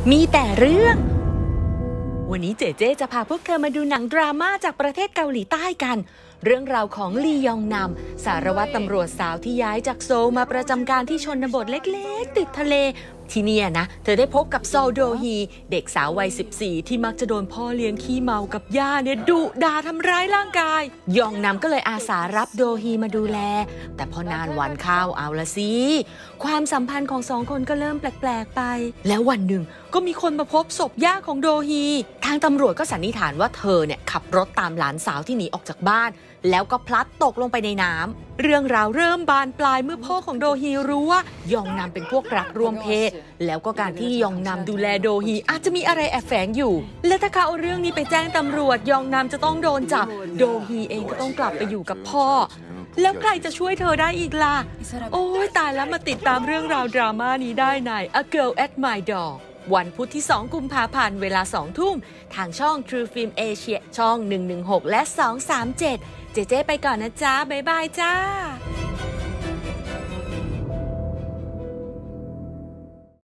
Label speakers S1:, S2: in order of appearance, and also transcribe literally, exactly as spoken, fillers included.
S1: มีแต่เรื่องวันนี้เจเจจะพาพวกเธอมาดูหนังดราม่าจากประเทศเกาหลีใต้กันเรื่องราวของลียองนำสารวัตรตำรวจสาวที่ย้ายจากโซลมาประจำการที่ชนบทเล็กๆติดทะเลที่นี่นะเธอได้พบกับโซลโดฮีเด็กสาววัยสิบสี่ที่มักจะโดนพ่อเลี้ยงขี้เมากับย่าเนี่ยดุด่าทำร้ายร่างกายยองนำก็เลยอาสารับโดฮีมาดูแลแต่พอนานวันเข้าเอาละสิความสัมพันธ์ของสองคนก็เริ่มแปลกๆไปแล้ววันหนึ่งก็มีคนมาพบศพย่าของโดฮีทางตำรวจก็สันนิษฐานว่าเธอเนี่ยขับรถตามหลานสาวที่หนีออกจากบ้านแล้วก็พลัดตกลงไปในน้ำเรื่องราวเริ่มบานปลายเมื่อพ่อของโดฮีรู้ว่ายองนำเป็นพวกรักร่วมเพศแล้วก็การที่ยองนำดูแลโดฮีอาจจะมีอะไรแอบแฝงอยู่และถ้าเขาเอาเรื่องนี้ไปแจ้งตำรวจยองนำจะต้องโดนจับโดฮีเองก็ต้องกลับไปอยู่กับพ่อแล้วใครจะช่วยเธอได้อีกล่ะโอ้ยตายแล้วมาติดตามเรื่องราวดราม่านี้ได้ใน A Girl at My Door วันพุธที่สองกุมภาพันธ์เวลาสองทุ่มทางช่อง True Film Asia ช่องหนึ่งหนึ่งหกและสองสามเจ็ดเจเจไปก่อนนะจ๊ะบ๊ายบายจ้า